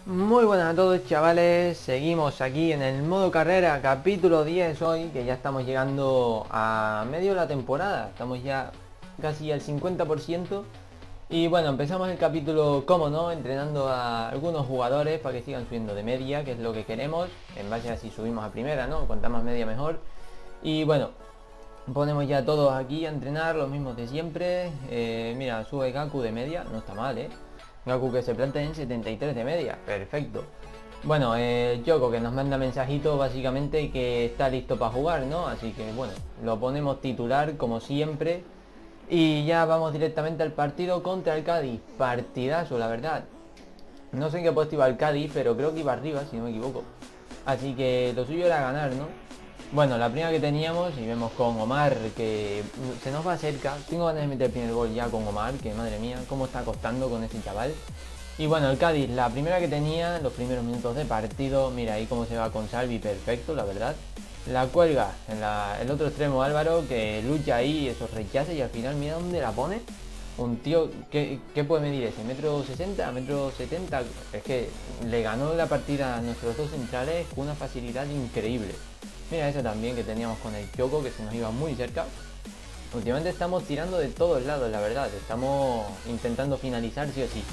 Muy buenas a todos, chavales, seguimos aquí en el modo carrera, capítulo 10 hoy, que ya estamos llegando a medio de la temporada, estamos ya casi al 50%. Y bueno, empezamos el capítulo, como no, entrenando a algunos jugadores para que sigan subiendo de media, que es lo que queremos, en base a si subimos a primera, ¿no? Cuanta más media mejor. Y bueno, ponemos ya todos aquí a entrenar, los mismos de siempre. Mira, sube Gaku de media, no está mal, ¿eh? Gaku que se planta en 73 de media, perfecto. Bueno, Yoko que nos manda mensajito básicamente que está listo para jugar, ¿no? Así que bueno, lo ponemos titular como siempre. Y ya vamos directamente al partido contra el Cádiz. Partidazo, la verdad. No sé en qué puesto iba el Cádiz, pero creo que iba arriba, si no me equivoco. Así que lo suyo era ganar, ¿no? Bueno, la primera que teníamos, y vemos con Omar, que se nos va cerca. Tengo ganas de meter el primer gol ya con Omar, que madre mía, cómo está costando con este chaval. Y bueno, el Cádiz, la primera que tenía, los primeros minutos de partido, mira ahí cómo se va con Salvi, perfecto, la verdad. La cuelga en el otro extremo Álvaro, que lucha ahí, esos rechaces y al final mira dónde la pone. Un tío, ¿qué puede medir ese? ¿Metro 60? ¿Metro 70? Es que le ganó la partida a nuestros dos centrales con una facilidad increíble. Mira eso también que teníamos con el Choco, que se nos iba muy cerca. Últimamente estamos tirando de todos lados, la verdad. Estamos intentando finalizar sí o sí.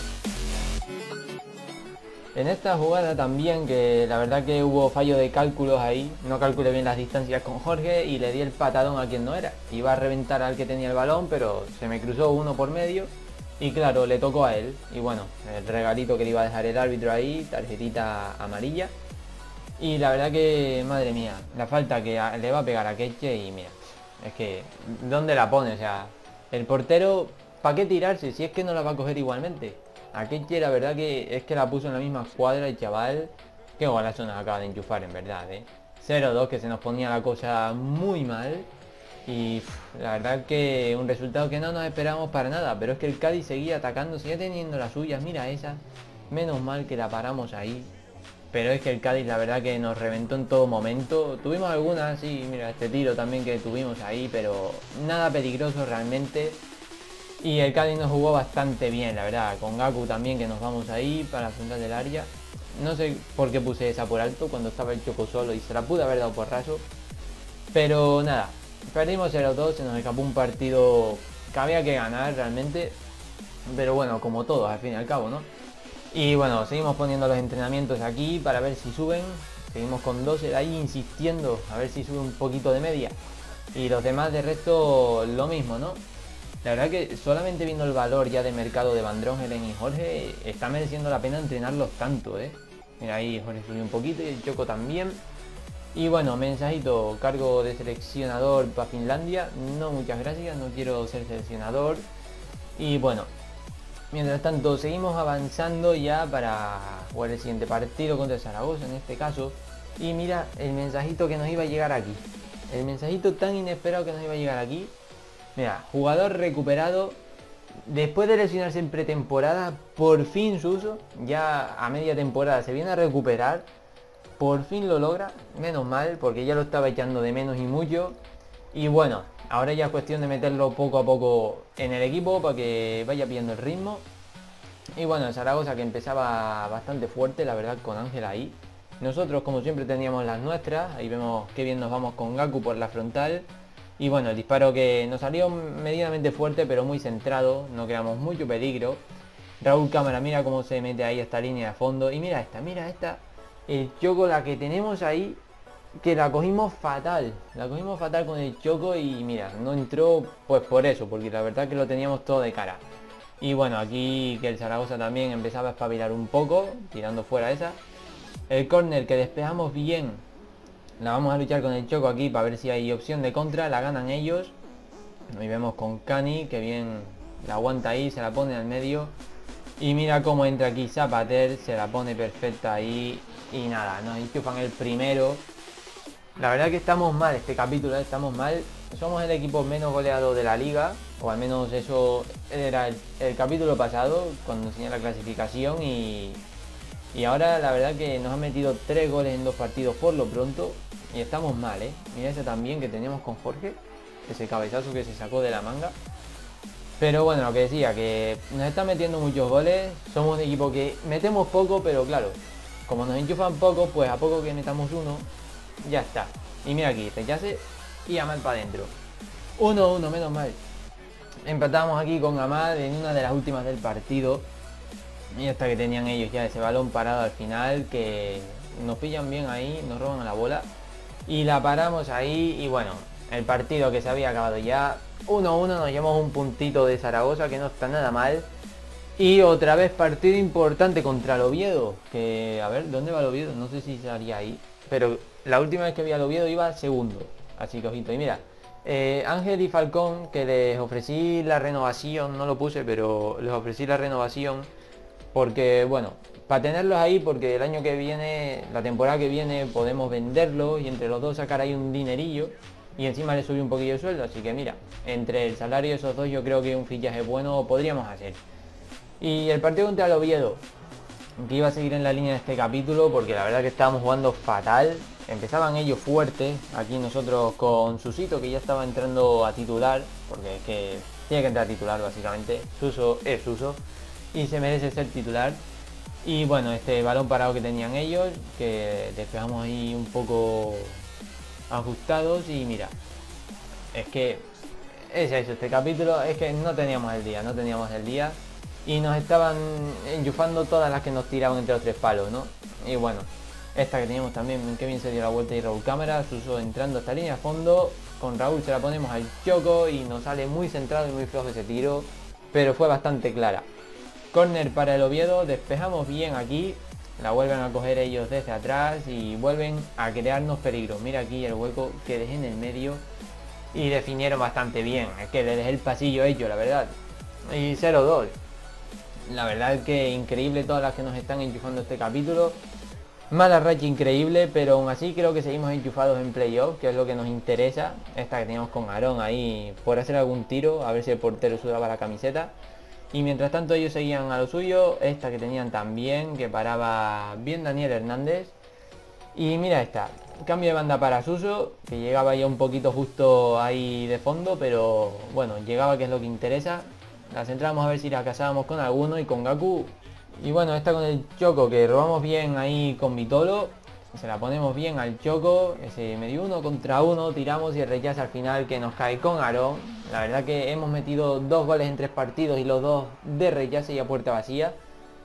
En esta jugada también, que la verdad que hubo fallo de cálculos ahí, no calculé bien las distancias con Jorge y le di el patadón a quien no era. Iba a reventar al que tenía el balón, pero se me cruzó uno por medio y claro, le tocó a él. Y bueno, el regalito que le iba a dejar el árbitro ahí, tarjetita amarilla. Y la verdad que, madre mía, la falta que le va a pegar a Keche y mira, es que, ¿dónde la pone? O sea, el portero, ¿para qué tirarse si es que no la va a coger igualmente? A Keche la verdad que es que la puso en la misma escuadra el chaval. Qué golazo nos acaba de enchufar en verdad, 0-2 que se nos ponía la cosa muy mal. Y la verdad que un resultado que no nos esperábamos para nada. Pero es que el Cádiz seguía atacando, seguía teniendo las suyas, mira esa. Menos mal que la paramos ahí. Pero es que el Cádiz la verdad que nos reventó en todo momento. Tuvimos algunas, sí, mira, este tiro también que tuvimos ahí, pero nada peligroso realmente. Y el Cádiz nos jugó bastante bien, la verdad. Con Gaku también que nos vamos ahí para afrontar el área. No sé por qué puse esa por alto cuando estaba el Choco solo y se la pude haber dado por raso. Pero nada, perdimos 0-2, se nos escapó un partido que había que ganar realmente. Pero bueno, como todo, al fin y al cabo, ¿no? Y bueno, seguimos poniendo los entrenamientos aquí para ver si suben. Seguimos con 12 ahí insistiendo a ver si sube un poquito de media. Y los demás de resto lo mismo, ¿no? La verdad que solamente viendo el valor ya de mercado de Van Drongelen y Jorge, está mereciendo la pena entrenarlos tanto, ¿eh? Mira ahí Jorge subió un poquito y el Choco también. Y bueno, mensajito, cargo de seleccionador para Finlandia. No, muchas gracias, no quiero ser seleccionador. Y bueno, mientras tanto seguimos avanzando ya para jugar el siguiente partido contra el Zaragoza en este caso. Y mira el mensajito que nos iba a llegar aquí. El mensajito tan inesperado que nos iba a llegar aquí. Mira, jugador recuperado. Después de lesionarse en pretemporada, por fin Suso, ya a media temporada se viene a recuperar. Por fin lo logra, menos mal, porque ya lo estaba echando de menos y mucho. Y bueno, ahora ya es cuestión de meterlo poco a poco en el equipo para que vaya pillando el ritmo. Y bueno, el Zaragoza que empezaba bastante fuerte, la verdad, con Ángel ahí. Nosotros como siempre teníamos las nuestras, ahí vemos qué bien nos vamos con Gaku por la frontal. Y bueno, el disparo que nos salió medianamente fuerte pero muy centrado, no creamos mucho peligro. Raúl Cámara, mira cómo se mete ahí esta línea de fondo. Y mira esta, el Choco, la que tenemos ahí, que la cogimos fatal. La cogimos fatal con el Choco y mira, no entró pues por eso, porque la verdad que lo teníamos todo de cara. Y bueno, aquí que el Zaragoza también empezaba a espabilar un poco, tirando fuera esa. El córner que despejamos bien. La vamos a luchar con el Choco aquí para ver si hay opción de contra, la ganan ellos. Ahí vemos con Cani, que bien la aguanta ahí, se la pone al medio. Y mira cómo entra aquí Zapater, se la pone perfecta ahí. Y nada, nos enchufan el primero. La verdad que estamos mal este capítulo, estamos mal. Somos el equipo menos goleado de la liga, o al menos eso era el capítulo pasado, cuando enseñé la clasificación. Y ahora la verdad que nos han metido 3 goles en 2 partidos por lo pronto. Y estamos mal, Mira ese también que teníamos con Jorge, ese cabezazo que se sacó de la manga. Pero bueno, lo que decía, que nos están metiendo muchos goles. Somos un equipo que metemos poco, pero claro, como nos enchufan poco, pues a poco que metamos uno, ya está. Y mira aquí, rechace y Amal para adentro. 1-1, menos mal. Empatamos aquí con Amal en una de las últimas del partido. Y hasta que tenían ellos ya ese balón parado al final, que nos pillan bien ahí, nos roban a la bola. Y la paramos ahí y bueno, el partido que se había acabado ya. 1-1, nos llevamos un puntito de Zaragoza, que no está nada mal. Y otra vez partido importante contra el Oviedo. Que, a ver, ¿dónde va el Oviedo? No sé si estaría ahí. Pero la última vez que vi al Oviedo iba segundo. Así que ojito. Y mira, Ángel y Falcón, que les ofrecí la renovación, no lo puse, pero les ofrecí la renovación. Porque, bueno, para tenerlos ahí, porque el año que viene, la temporada que viene, podemos venderlos y entre los dos sacar ahí un dinerillo. Y encima le subí un poquillo el sueldo, así que mira, entre el salario de esos dos yo creo que un fichaje bueno podríamos hacer. Y el partido contra el Oviedo, que iba a seguir en la línea de este capítulo, porque la verdad que estábamos jugando fatal. Empezaban ellos fuertes, aquí nosotros con Susito, que ya estaba entrando a titular, porque es que tiene que entrar a titular básicamente. Suso es Suso y se merece ser titular. Y bueno, este balón parado que tenían ellos, que despejamos ahí un poco ajustados y mira, es que es eso, este capítulo es que no teníamos el día y nos estaban enchufando todas las que nos tiraban entre los tres palos, ¿no? Y bueno, esta que teníamos también, que bien se dio la vuelta y Raúl Cámara, Suso entrando a esta línea a fondo, con Raúl se la ponemos al Choco y nos sale muy centrado y muy flojo ese tiro, pero fue bastante clara. Córner para el Oviedo, despejamos bien aquí. La vuelven a coger ellos desde atrás y vuelven a crearnos peligro. Mira aquí el hueco que dejé en el medio y definieron bastante bien. Es que le dejé el pasillo hecho, la verdad. Y 0-2. La verdad es que increíble todas las que nos están enchufando este capítulo. Mala racha increíble, pero aún así creo que seguimos enchufados en playoff, que es lo que nos interesa. Esta que teníamos con Aarón ahí por hacer algún tiro, a ver si el portero sudaba la camiseta. Y mientras tanto ellos seguían a lo suyo, esta que tenían también, que paraba bien Daniel Hernández. Y mira esta, cambio de banda para Suso, que llegaba ya un poquito justo ahí de fondo, pero bueno, llegaba, que es lo que interesa. La centramos a ver si la casábamos con alguno y con Gaku. Y bueno, esta con el Choco, que robamos bien ahí con Vitolo. Se la ponemos bien al Choco, ese medio 1 contra 1, tiramos y el rechazo al final que nos cae con Aarón. La verdad que hemos metido 2 goles en 3 partidos y los 2 de rechazo y a puerta vacía.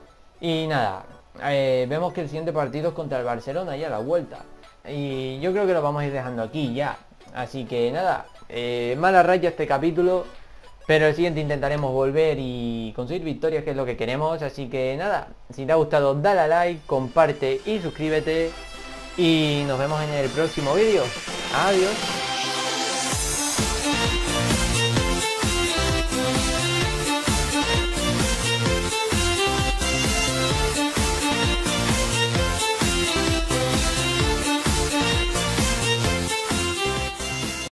Y nada, vemos que el siguiente partido es contra el Barcelona, ya la vuelta. Y yo creo que lo vamos a ir dejando aquí ya. Así que nada, mala racha este capítulo. Pero el siguiente intentaremos volver y conseguir victorias, que es lo que queremos. Así que nada, si te ha gustado dale a like, comparte y suscríbete. Y nos vemos en el próximo vídeo. Adiós.